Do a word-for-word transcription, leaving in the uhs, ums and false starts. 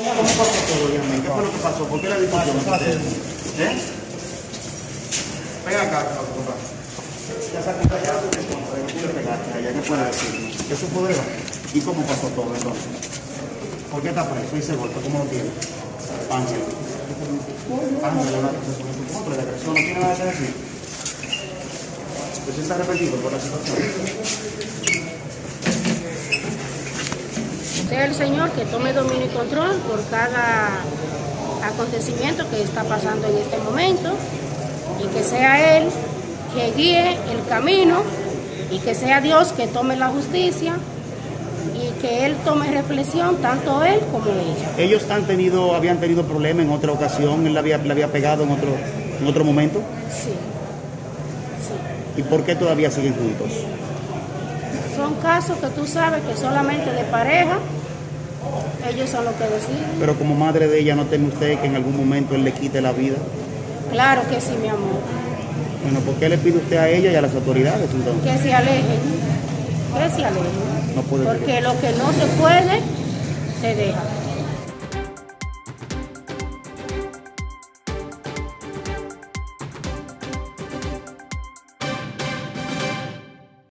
¿Cómo pasó todo, Yasmin? ¿Qué fue lo que pasó? ¿Por qué la discusión? ¿Eh? Ven acá, papá. Ya sacó allá, allá, ¿qué puede decir? ¿Eso fue verdad? ¿Y cómo pasó todo entonces? ¿Por qué está preso? ¿Y ese golpe? ¿Cómo lo tiene? Ángel. Ángel, una acusación en su contra, la agresión no tiene nada que decir. ¿Usted está arrepentido por la situación? Sea el Señor que tome dominio y control por cada acontecimiento que está pasando en este momento y que sea Él que guíe el camino y que sea Dios que tome la justicia y que Él tome reflexión, tanto Él como ella. ¿Ellos han tenido, habían tenido problemas en otra ocasión? ¿Él la había, la había pegado en otro, en otro momento? Sí. Sí. ¿Y por qué todavía siguen juntos? Son casos que tú sabes que solamente de pareja, ellos son los que deciden. Pero como madre de ella, ¿no teme usted que en algún momento él le quite la vida? Claro que sí, mi amor. Bueno, ¿por qué le pide usted a ella y a las autoridades entonces? Que se alejen, que se alejen. No puede. Porque lo que no se puede, se deja.